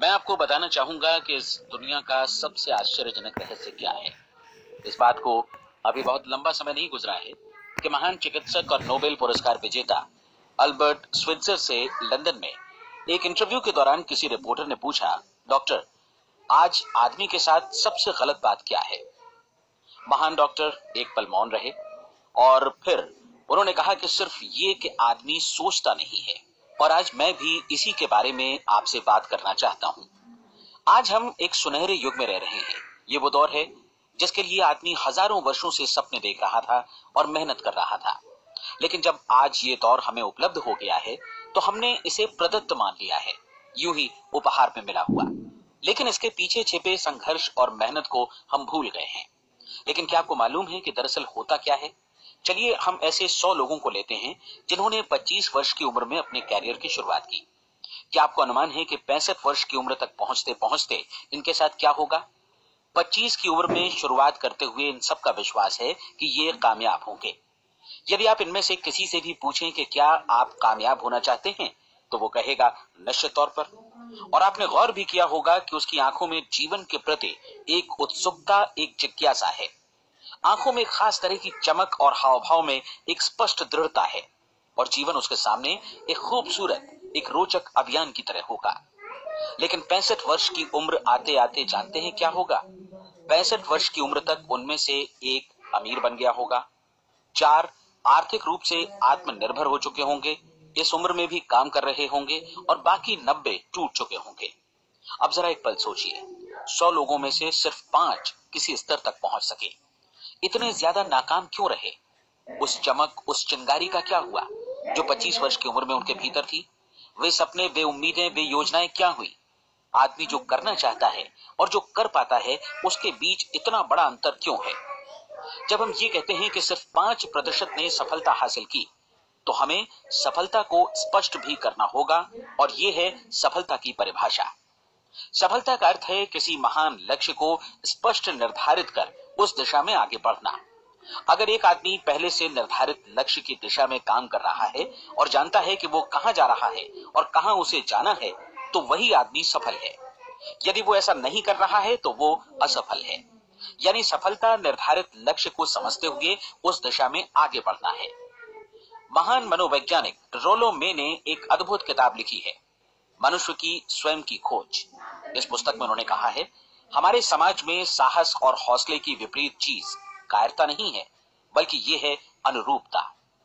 मैं आपको बताना चाहूंगा कि इस दुनिया का सबसे आश्चर्यजनक रहस्य क्या है। इस बात को अभी बहुत लंबा समय नहीं गुजरा है कि महान चिकित्सक और नोबेल पुरस्कार विजेता अल्बर्ट स्विट्जर से लंदन में एक इंटरव्यू के दौरान किसी रिपोर्टर ने पूछा, डॉक्टर, आज आदमी के साथ सबसे गलत बात क्या है। महान डॉक्टर एक पल मौन रहे और फिर उन्होंने कहा कि सिर्फ ये कि आदमी सोचता नहीं है। और आज मैं भी इसी के बारे में आपसे बात करना चाहता हूं। आज हम एक सुनहरे युग में रह रहे हैं। ये वो दौर है जिसके लिए आदमी हजारों वर्षों से सपने देख रहा था और मेहनत कर रहा था। लेकिन जब आज ये दौर हमें उपलब्ध हो गया है तो हमने इसे प्रदत्त मान लिया है, यूं ही उपहार में मिला हुआ। लेकिन इसके पीछे छिपे संघर्ष और मेहनत को हम भूल गए हैं। लेकिन क्या आपको मालूम है कि दरअसल होता क्या है? चलिए हम ऐसे 100 लोगों को लेते हैं जिन्होंने 25 वर्ष की उम्र में अपने कैरियर की शुरुआत की। क्या आपको अनुमान है कि 65 वर्ष की उम्र तक पहुंचते पहुंचते इनके साथ क्या होगा? 25 की उम्र में शुरुआत करते हुए इन सब का विश्वास है कि ये कामयाब होंगे। यदि आप इनमें से किसी से भी पूछें कि क्या आप कामयाब होना चाहते हैं, तो वो कहेगा निश्चित तौर पर। और आपने गौर भी किया होगा कि उसकी आंखों में जीवन के प्रति एक उत्सुकता, एक जिज्ञासा है। आंखों में खास तरह की चमक और हाव भाव में एक स्पष्ट दृढ़ता है। और जीवन उसके सामने एक खूबसूरत, एक रोचक अभियान की तरह होगा। लेकिन 65 वर्ष की उम्र आते आते जानते हैं क्या होगा? 65 वर्ष की उम्र तक उनमें से एक अमीर बन गया होगा, 4 आर्थिक रूप से आत्मनिर्भर हो चुके होंगे, इस उम्र में भी काम कर रहे होंगे, और बाकी 90 टूट चुके होंगे। अब जरा एक पल सोचिए, 100 लोगों में से सिर्फ 5 किसी स्तर तक पहुंच सके। इतने ज्यादा नाकाम क्यों रहे? उस चमक, उस चिंगारी का क्या हुआ जो 25 वर्ष की उम्र में उनके भीतर थी? वे सपने, वे उम्मीदें, वे योजनाएं क्या हुई? आदमी जो करना चाहता है और जो कर पाता है, उसके बीच इतना बड़ा अंतर क्यों है? जब हम ये कहते हैं कि सिर्फ 5% ने सफलता हासिल की, तो हमें सफलता को स्पष्ट भी करना होगा। और ये है सफलता की परिभाषा। सफलता का अर्थ है किसी महान लक्ष्य को स्पष्ट निर्धारित कर उस दिशा में आगे बढ़ना। अगर एक आदमी पहले से निर्धारित लक्ष्य की दिशा में काम कर रहा है और जानता है कि वो कहां जा रहा है और कहां उसे जाना है, तो वही आदमी सफल है। यदि वो ऐसा नहीं कर रहा है तो वो असफल है। यानी सफलता निर्धारित लक्ष्य को समझते हुए उस दिशा में आगे बढ़ना है। महान मनोवैज्ञानिक रोलो मे ने एक अद्भुत किताब लिखी है, मनुष्य की स्वयं की खोज। इस पुस्तक में उन्होंने कहा है, हमारे समाज में साहस और हौसले की विपरीत चीज कायरता नहीं है, बल्कि ये है अनुरूपता।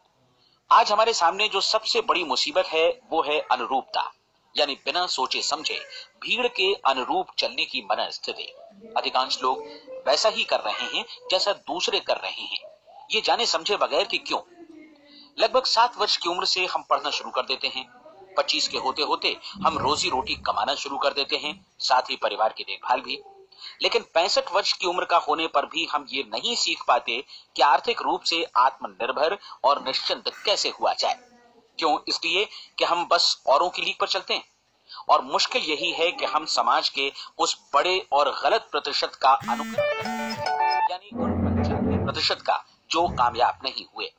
आज हमारे सामने जो सबसे बड़ी मुसीबत है वो है अनुरूपता, यानी बिना सोचे समझे भीड़ के अनुरूप चलने की मनस्थिति। अधिकांश लोग वैसा ही कर रहे हैं जैसा दूसरे कर रहे हैं, ये जाने समझे बगैर कि क्यों। लगभग 7 वर्ष की उम्र से हम पढ़ना शुरू कर देते हैं। 25 के होते होते हम रोजी रोटी कमाना शुरू कर देते हैं, साथ ही परिवार की देखभाल भी। लेकिन 65 वर्ष की उम्र का होने पर भी हम ये नहीं सीख पाते कि आर्थिक रूप से आत्मनिर्भर और निश्चिंत कैसे हुआ जाए। क्यों? इसलिए कि हम बस औरों की लीक पर चलते हैं। और मुश्किल यही है कि हम समाज के उस बड़े और गलत प्रतिशत का अनुकरण करें, यानी उन 95% का जो कामयाब नहीं हुए।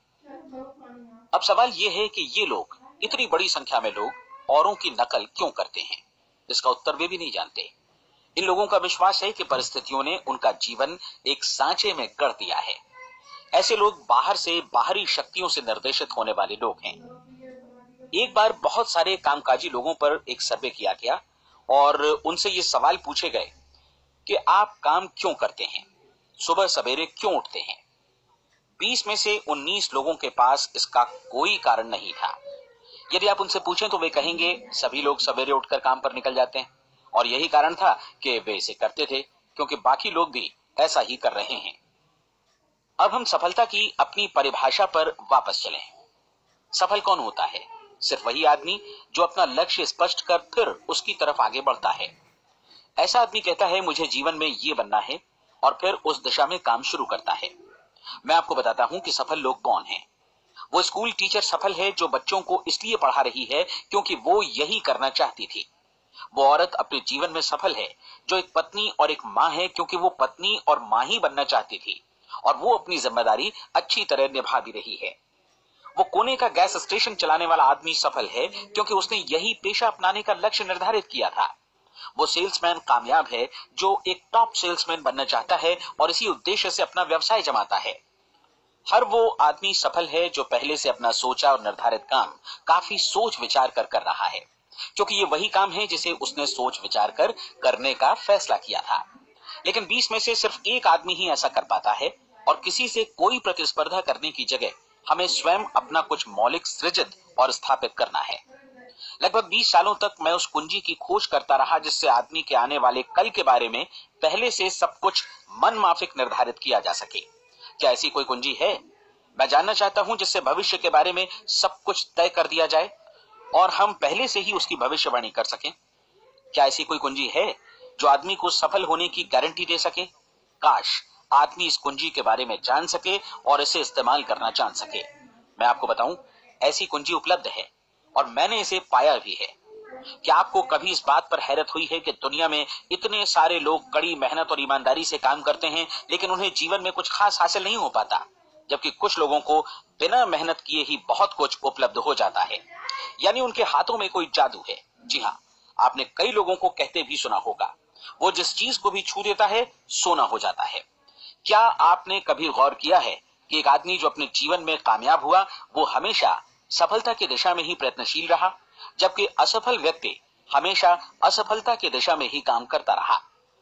अब सवाल यह है कि ये लोग, इतनी बड़ी संख्या में लोग औरों की नकल क्यों करते हैं? इसका उत्तर वे भी नहीं जानते। इन लोगों का विश्वास है कि परिस्थितियों ने उनका जीवन एक सांचे में गढ़ दिया है। ऐसे लोग बाहर से बाहरी शक्तियों से निर्देशित होने वाले लोग हैं। एक बार बहुत सारे कामकाजी लोगों पर एक सर्वे किया गया और उनसे ये सवाल पूछे गए कि आप काम क्यों करते हैं, सुबह सवेरे क्यों उठते हैं। 20 में से 19 लोगों के पास इसका कोई कारण नहीं था। यदि आप उनसे पूछें तो वे कहेंगे सभी लोग सवेरे उठकर काम पर निकल जाते हैं, और यही कारण था कि वे इसे करते थे क्योंकि बाकी लोग भी ऐसा ही कर रहे हैं। अब हम सफलता की अपनी परिभाषा पर वापस चलें। सफल कौन होता है? सिर्फ वही आदमी जो अपना लक्ष्य स्पष्ट कर फिर उसकी तरफ आगे बढ़ता है। ऐसा आदमी कहता है मुझे जीवन में ये बनना है, और फिर उस दिशा में काम शुरू करता है। मैं आपको बताता हूं कि सफल लोग कौन हैं। वो स्कूल टीचर सफल है जो बच्चों को इसलिए पढ़ा रही है क्योंकि वो यही करना चाहती थी। वो औरत अपने जीवन में सफल है जो एक पत्नी और एक मां है क्योंकि वो पत्नी और मां ही बनना चाहती थी, और वो अपनी जिम्मेदारी अच्छी तरह निभा भी रही है। वो कोने का गैस स्टेशन चलाने वाला आदमी सफल है क्योंकि उसने यही पेशा अपनाने का लक्ष्य निर्धारित किया था। वो सेल्समैन कामयाब है जो एक टॉप सेल्समैन बनना चाहता है और इसी उद्देश्य से अपना व्यवसाय जमाता है। हर वो आदमी सफल है जो पहले से अपना सोचा और निर्धारित काम काफी सोच विचार कर रहा है, क्योंकि ये वही काम है जिसे उसने सोच विचार कर करने का फैसला किया था। लेकिन 20 में से सिर्फ एक आदमी ही ऐसा कर पाता है, और किसी से कोई प्रतिस्पर्धा करने की जगह हमें स्वयं अपना कुछ मौलिक सृजित और स्थापित करना है। लगभग 20 सालों तक मैं उस कुंजी की खोज करता रहा जिससे आदमी के आने वाले कल के बारे में पहले से सब कुछ मन माफिक निर्धारित किया जा सके। क्या ऐसी कोई कुंजी है? मैं जानना चाहता हूं जिससे भविष्य के बारे में सब कुछ तय कर दिया जाए और हम पहले से ही उसकी भविष्यवाणी कर सकें। क्या ऐसी कोई कुंजी है जो आदमी को सफल होने की गारंटी दे सके? काश आदमी इस कुंजी के बारे में जान सके और इसे इस्तेमाल करना जान सके। मैं आपको बताऊं, ऐसी कुंजी उपलब्ध है और मैंने इसे पाया भी है। क्या आपको कभी इस बात पर हैरत हुई है कि दुनिया में इतने सारे लोग कड़ी मेहनत और ईमानदारी से काम करते हैं, लेकिन उन्हें जीवन में कुछ खास हासिल नहीं हो पाता, जबकि कुछ लोगों को बिना मेहनत किए ही बहुत कुछ उपलब्ध हो जाता है। यानी उनके हाथों में कोई जादू है। जी हाँ, आपने कई लोगों को कहते भी सुना होगा, वो जिस चीज को भी छू देता है सोना हो जाता है। क्या आपने कभी गौर किया है कि एक आदमी जो अपने जीवन में कामयाब हुआ वो हमेशा सफलता की दिशा में ही प्रयत्नशील रहा, जबकि असफल व्यक्ति हमेशा असफलता की दिशा में ही काम करता रहा?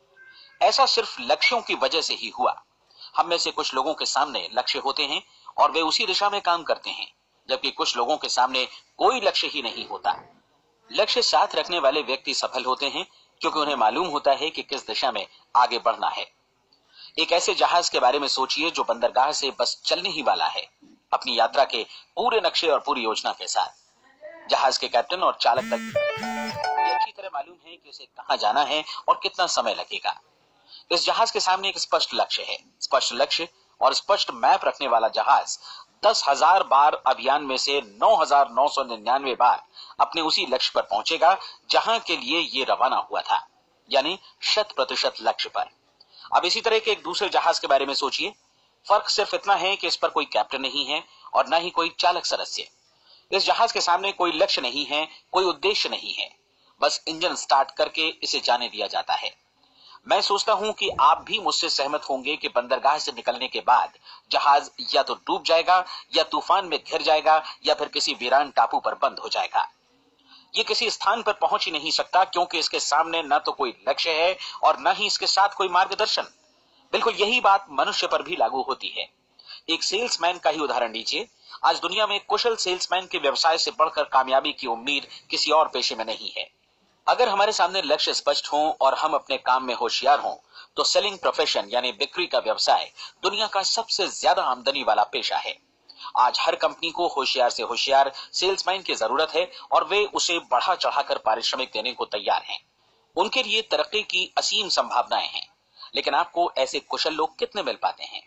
ऐसा सिर्फ लक्ष्यों की वजह से ही हुआ। हम में से कुछ लोगों के सामने लक्ष्य होते हैं और वे उसी दिशा में काम करते हैं, जबकि कुछ लोगों के सामने कोई लक्ष्य ही नहीं होता। लक्ष्य साथ रखने वाले व्यक्ति सफल होते हैं क्योंकि उन्हें मालूम होता है कि किस दिशा में आगे बढ़ना है। एक ऐसे जहाज के बारे में सोचिए जो बंदरगाह से बस चलने ही वाला है, अपनी यात्रा के पूरे नक्शे और पूरी योजना के साथ। जहाज के कैप्टन और चालक तक ये अच्छी तरह मालूम है कि उसे कहां जाना है और कितना समय लगेगा। इस जहाज के सामने एक स्पष्ट लक्ष्य है। स्पष्ट लक्ष्य और स्पष्ट मैप रखने वाला जहाज 10,000 बार अभियान में से 9,999 बार अपने उसी लक्ष्य पर पहुंचेगा जहां के लिए ये रवाना हुआ था, यानी 100% लक्ष्य पर। अब इसी तरह के एक दूसरे जहाज के बारे में सोचिए। फर्क सिर्फ इतना है कि इस पर कोई कैप्टन नहीं है और न ही कोई चालक सदस्य। इस जहाज के सामने कोई लक्ष्य नहीं है, कोई उद्देश्य नहीं है, बस इंजन स्टार्ट करके इसे जाने दिया जाता है। मैं सोचता हूं कि आप भी मुझसे सहमत होंगे कि बंदरगाह से निकलने के बाद जहाज या तो डूब जाएगा, या तूफान में घिर जाएगा, या फिर किसी वीरान टापू पर बंद हो जाएगा। ये किसी स्थान पर पहुंच ही नहीं सकता क्योंकि इसके सामने न तो कोई लक्ष्य है और न ही इसके साथ कोई मार्गदर्शन। बिल्कुल यही बात मनुष्य पर भी लागू होती है। एक सेल्समैन का ही उदाहरण लीजिए। आज दुनिया में कुशल सेल्समैन के व्यवसाय से बढ़कर कामयाबी की उम्मीद किसी और पेशे में नहीं है। अगर हमारे सामने लक्ष्य स्पष्ट हो और हम अपने काम में होशियार हों, तो सेलिंग प्रोफेशन यानी बिक्री का व्यवसाय दुनिया का सबसे ज्यादा आमदनी वाला पेशा है। आज हर कंपनी को होशियार से होशियार सेल्समैन की जरूरत है और वे उसे बढ़ा चढ़ाकर पारिश्रमिक देने को तैयार हैं। उनके लिए तरक्की की असीम संभावनाएं हैं, लेकिन आपको ऐसे कुशल लोग कितने मिल पाते हैं?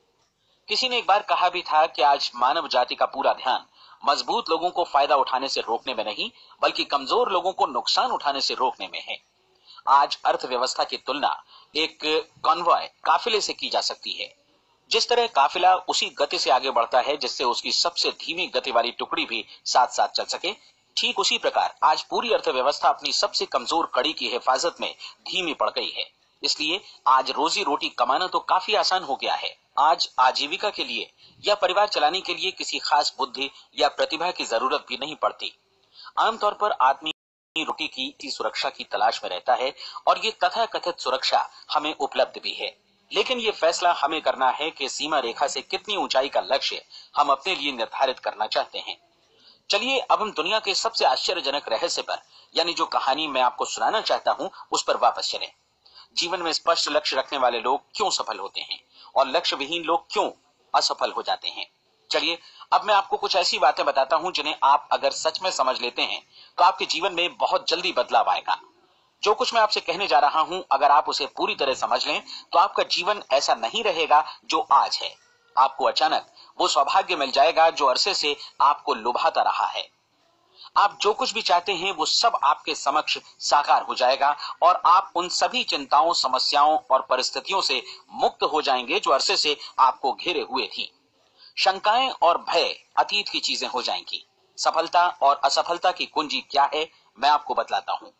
किसी ने एक बार कहा भी था कि आज मानव जाति का पूरा ध्यान मजबूत लोगों को फायदा उठाने से रोकने में नहीं, बल्कि कमजोर लोगों को नुकसान उठाने से रोकने में है। आज अर्थव्यवस्था की तुलना एक कॉन्वॉय काफिले से की जा सकती है। जिस तरह काफिला उसी गति से आगे बढ़ता है जिससे उसकी सबसे धीमी गति वाली टुकड़ी भी साथ साथ चल सके, ठीक उसी प्रकार आज पूरी अर्थव्यवस्था अपनी सबसे कमजोर कड़ी की हिफाजत में धीमी पड़ गई है। इसलिए आज रोजी रोटी कमाना तो काफी आसान हो गया है। आज आजीविका के लिए या परिवार चलाने के लिए किसी खास बुद्धि या प्रतिभा की जरूरत भी नहीं पड़ती। आमतौर पर आदमी रोटी की सुरक्षा की तलाश में रहता है और ये तथाकथित सुरक्षा हमें उपलब्ध भी है। लेकिन ये फैसला हमें करना है कि सीमा रेखा से कितनी ऊंचाई का लक्ष्य हम अपने लिए निर्धारित करना चाहते हैं। चलिए अब हम दुनिया के सबसे आश्चर्यजनक रहस्य पर, यानी जो कहानी मैं आपको सुनाना चाहता हूं, उस पर वापस चलें। जीवन में स्पष्ट लक्ष्य रखने वाले लोग क्यों सफल होते हैं और लक्ष्य विहीन लोग क्यों असफल हो जाते हैं? चलिए अब मैं आपको कुछ ऐसी बातें बताता हूं जिन्हें आप अगर सच में समझ लेते हैं तो आपके जीवन में बहुत जल्दी बदलाव आएगा। जो कुछ मैं आपसे कहने जा रहा हूं, अगर आप उसे पूरी तरह समझ लें तो आपका जीवन ऐसा नहीं रहेगा जो आज है। आपको अचानक वो सौभाग्य मिल जाएगा जो अरसे से आपको लुभाता रहा है। आप जो कुछ भी चाहते हैं वो सब आपके समक्ष साकार हो जाएगा और आप उन सभी चिंताओं, समस्याओं और परिस्थितियों से मुक्त हो जाएंगे जो अरसे से आपको घेरे हुए थी। शंकाएं और भय अतीत की चीजें हो जाएंगी। सफलता और असफलता की कुंजी क्या है, मैं आपको बतलाता हूं।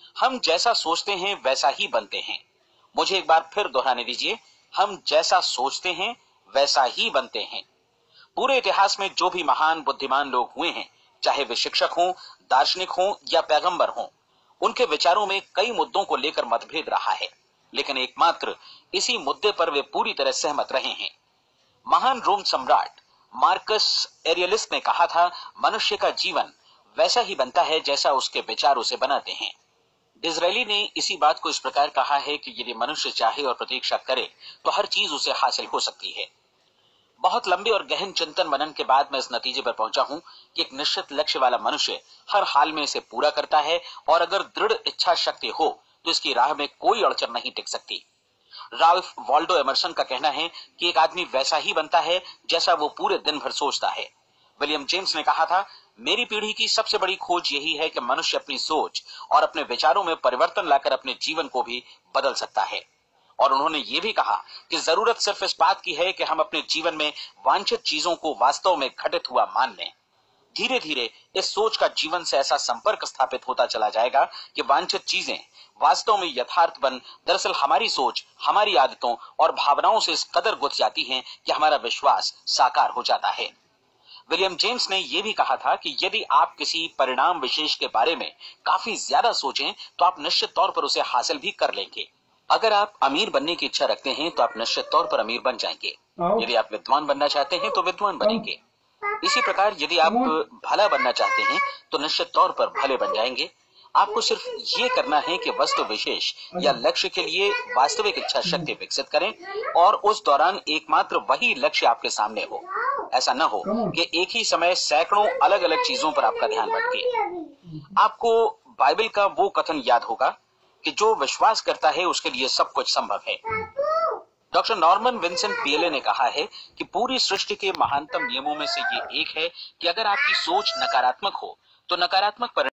हम जैसा सोचते हैं वैसा ही बनते हैं। मुझे एक बार फिर दोहराने दीजिए, हम जैसा सोचते हैं वैसा ही बनते हैं। पूरे इतिहास में जो भी महान बुद्धिमान लोग हुए हैं, चाहे वे शिक्षक हों, दार्शनिक हों या पैगंबर हों, उनके विचारों में कई मुद्दों को लेकर मतभेद रहा है, लेकिन एकमात्र इसी मुद्दे पर वे पूरी तरह सहमत रहे हैं। महान रोम सम्राट मार्कस एरियलिस ने कहा था, मनुष्य का जीवन वैसा ही बनता है जैसा उसके विचार उसे बनाते हैं। डिज़रायली ने इसी बात को इस प्रकार कहा है कि यदि मनुष्य चाहे और प्रतीक्षा करे तो हर चीज उसे हासिल हो सकती है। बहुत लंबे और गहन चिंतन मनन के बाद मैं इस नतीजे पर पहुंचा हूं कि एक निश्चित लक्ष्य वाला मनुष्य हर हाल में इसे पूरा करता है, और अगर दृढ़ इच्छा शक्ति हो तो इसकी राह में कोई अड़चन नहीं टिक सकती। राल्फ वॉल्डो एमर्सन का कहना है कि एक आदमी वैसा ही बनता है जैसा वो पूरे दिन भर सोचता है। विलियम जेम्स ने कहा था, मेरी पीढ़ी की सबसे बड़ी खोज यही है कि मनुष्य अपनी सोच और अपने विचारों में परिवर्तन लाकर अपने जीवन को भी बदल सकता है। और उन्होंने ये भी कहा कि जरूरत सिर्फ इस बात की है कि हम अपने जीवन में वांछित चीजों को वास्तव में घटित हुआ मान लें। धीरे धीरे इस सोच का जीवन से ऐसा संपर्क स्थापित होता चला जाएगा कि वांछित चीजें वास्तव में यथार्थ बन दरअसल हमारी सोच, हमारी आदतों और भावनाओं से इस कदर गुथ जाती हैं कि हमारा विश्वास साकार हो जाता है। विलियम जेम्स ने यह भी कहा था कि यदि आप किसी परिणाम विशेष के बारे में काफी ज्यादा सोचें तो आप निश्चित तौर पर उसे हासिल भी कर लेंगे। अगर आप अमीर बनने की इच्छा रखते हैं तो आप निश्चित तौर पर अमीर बन जाएंगे। यदि आप विद्वान बनना चाहते हैं तो विद्वान बनेंगे। इसी प्रकार यदि आप भला बनना चाहते हैं तो निश्चित तौर पर भले बन जाएंगे। आपको सिर्फ ये करना है कि वस्तु विशेष या लक्ष्य के लिए वास्तविक इच्छा शक्ति विकसित करें, और उस दौरान एकमात्र वही लक्ष्य आपके सामने हो। ऐसा न हो कि एक ही समय सैकड़ों अलग अलग चीजों पर आपका ध्यान भटके। आपको बाइबल का वो कथन याद होगा कि जो विश्वास करता है उसके लिए सब कुछ संभव है। डॉक्टर नॉर्मन विंसेंट पीएले ने कहा है कि पूरी सृष्टि के महानतम नियमों में से ये एक है कि अगर आपकी सोच नकारात्मक हो तो नकारात्मक